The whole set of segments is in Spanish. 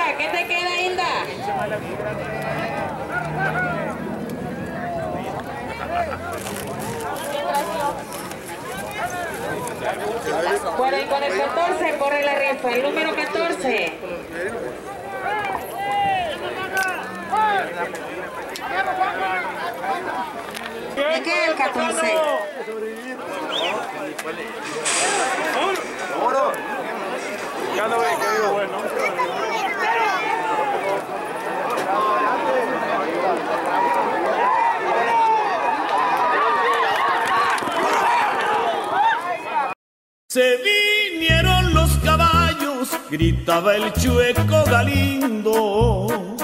¿qué te queda, Hilda? Con el 14 corre la rifa, el número 14. ¿De qué el 14? Ya lo ve, que digo, bueno. Se vinieron los caballos, gritaba el Chueco Galindo.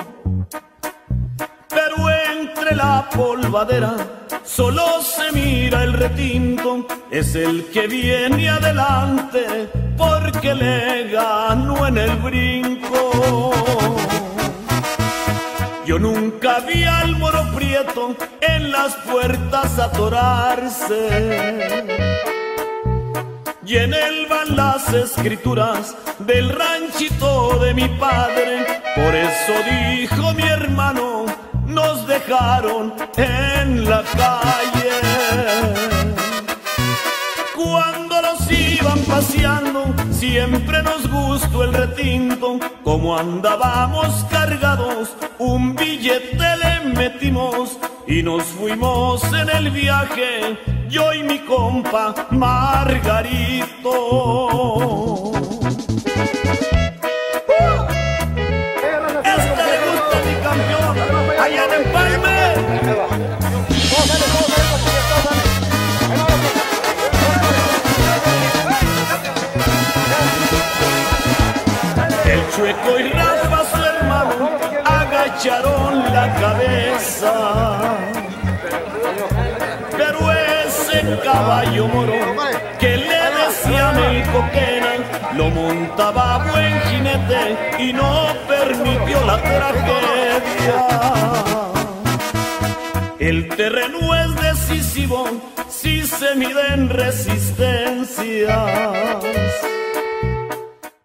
Pero entre la polvadera solo se mira el retinto, es el que viene adelante porque le ganó en el brinco. Yo nunca vi al moro prieto en las puertas atorarse. Y en él van las escrituras del ranchito de mi padre. Por eso dijo mi hermano, nos dejaron en la calle. Cuando los iban paseando, siempre nos gustó el retinto. Como andábamos cargados, un billete le metimos y nos fuimos en el viaje, yo y mi compa Margarito. Este le gusta mi campeón, allá en Empalme. El Chueco y Rafa, su hermano, agacharon la cabeza. Pero ese caballo moro que le decían el Coquena, lo montaba buen jinete y no permitió la tragedia. El terreno es decisivo si se miden resistencias.